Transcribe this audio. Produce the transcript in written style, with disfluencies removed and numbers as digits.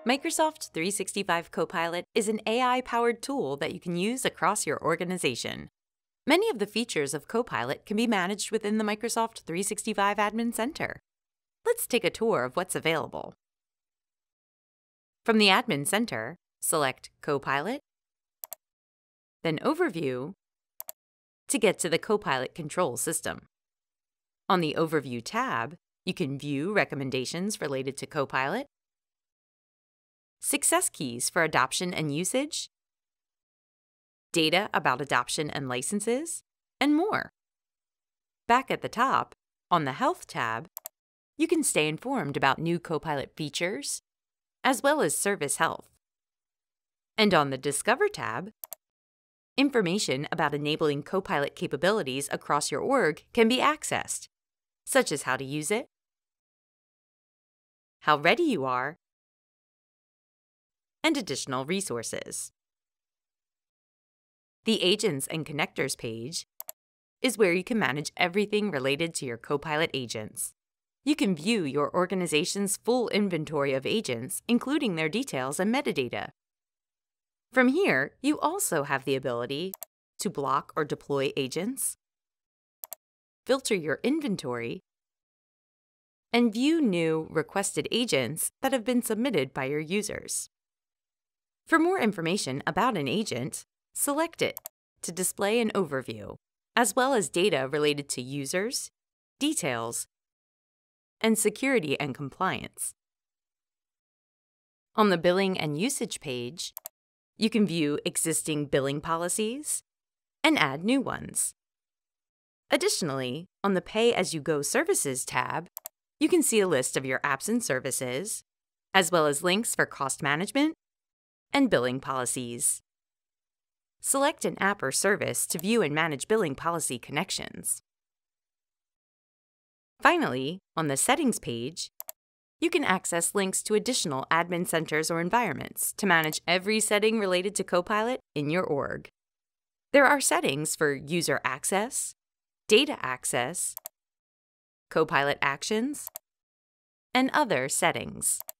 Microsoft 365 Copilot is an AI-powered tool that you can use across your organization. Many of the features of Copilot can be managed within the Microsoft 365 Admin Center. Let's take a tour of what's available. From the Admin Center, select Copilot, then Overview to get to the Copilot control system. On the Overview tab, you can view recommendations related to Copilot, success keys for adoption and usage, data about adoption and licenses, and more. Back at the top, on the Health tab, you can stay informed about new Copilot features, as well as service health. And on the Discover tab, information about enabling Copilot capabilities across your org can be accessed, such as how to use it, how ready you are, and additional resources. The Agents and Connectors page is where you can manage everything related to your Copilot agents. You can view your organization's full inventory of agents, including their details and metadata. From here, you also have the ability to block or deploy agents, filter your inventory, and view new requested agents that have been submitted by your users. For more information about an agent, select it to display an overview, as well as data related to users, details, and security and compliance. On the Billing and Usage page, you can view existing billing policies and add new ones. Additionally, on the Pay-as-you-go Services tab, you can see a list of your apps and services, as well as links for cost management and billing policies. Select an app or service to view and manage billing policy connections. Finally, on the Settings page, you can access links to additional admin centers or environments to manage every setting related to Copilot in your org. There are settings for user access, data access, Copilot actions, and other settings.